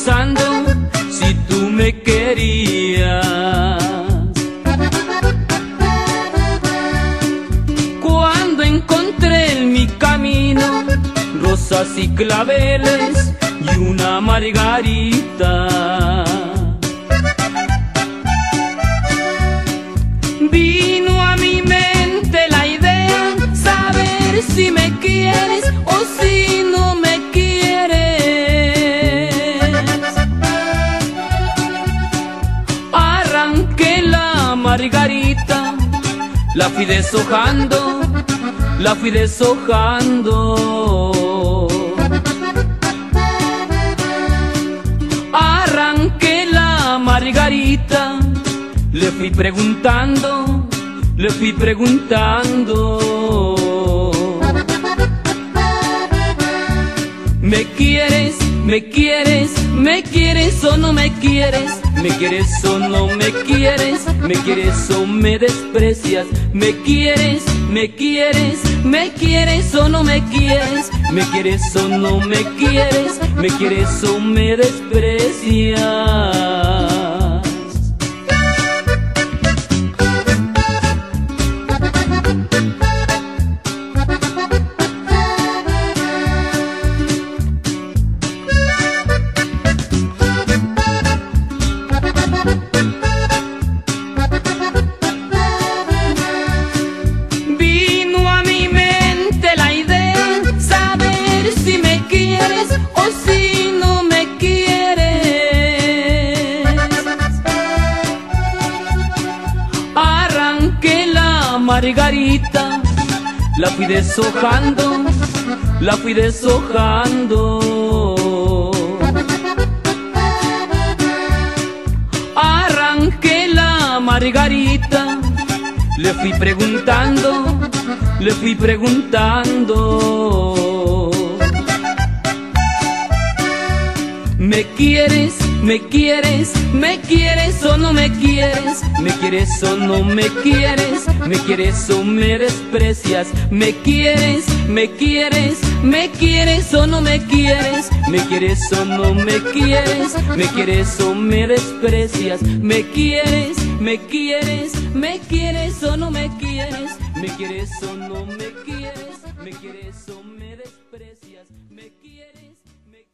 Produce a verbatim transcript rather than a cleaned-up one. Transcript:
pensando si tú me querías. Cuando encontré en mi camino rosas y claveles y una margarita, vino a mi mente la idea, saber si me quieres o si no me quieres. Arranqué la margarita, la fui deshojando, la fui deshojando. Arranqué la margarita, le fui preguntando, le fui preguntando. ¿Me quieres, me quieres, me quieres o no me quieres? ¿Me quieres o no me quieres? ¿Me quieres o me desprecias? ¿Me quieres, me quieres, me quieres o no me quieres? ¿Me quieres o no me quieres? ¿Me quieres o me desprecias? Margarita, la fui deshojando, la fui deshojando. Arranqué la margarita, le fui preguntando, le fui preguntando. ¿Me quieres, me quieres, me quieres o no me quieres? ¿Me quieres o no me quieres? ¿Me quieres o me desprecias? ¿Me quieres, me quieres, me quieres o no me quieres? ¿Me quieres o no me quieres? ¿Me quieres o me desprecias? ¿Me quieres, me quieres, me quieres o no me quieres? ¿Me quieres o no me quieres? ¿Me quieres o me desprecias? ¿Me quieres, me